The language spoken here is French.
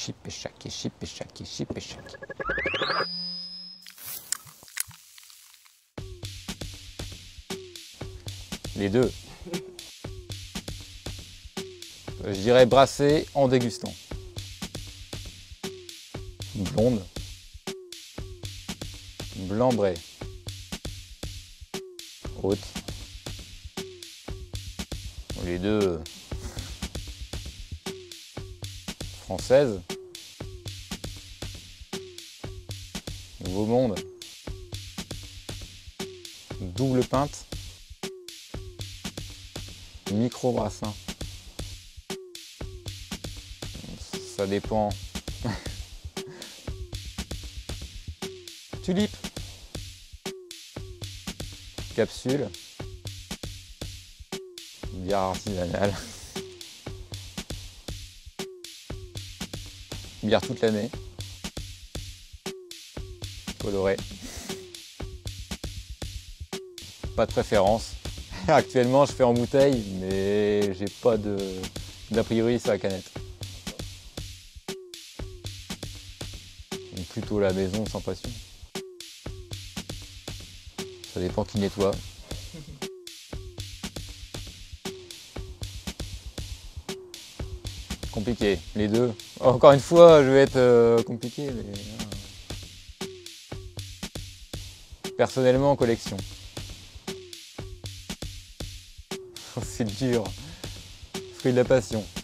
Chip et chac, et chip et chac, et chip et chac. Les deux. Je dirais brasser en dégustant. Blonde. Blanc-bray. Haute. Les deux. Française. Nouveau Monde. Double pinte. Micro-brassin. Ça dépend. Tulipe. Capsule. Bière artisanale. Bière toute l'année. Colorée. Pas de préférence. Actuellement, je fais en bouteille, mais j'ai pas d'a priori sur la canette. Donc plutôt la maison sans passion. Ça dépend qui nettoie. Compliqué, les deux. Encore une fois, je vais être compliqué, mais... Personnellement, collection. C'est dur. Fruit de la passion.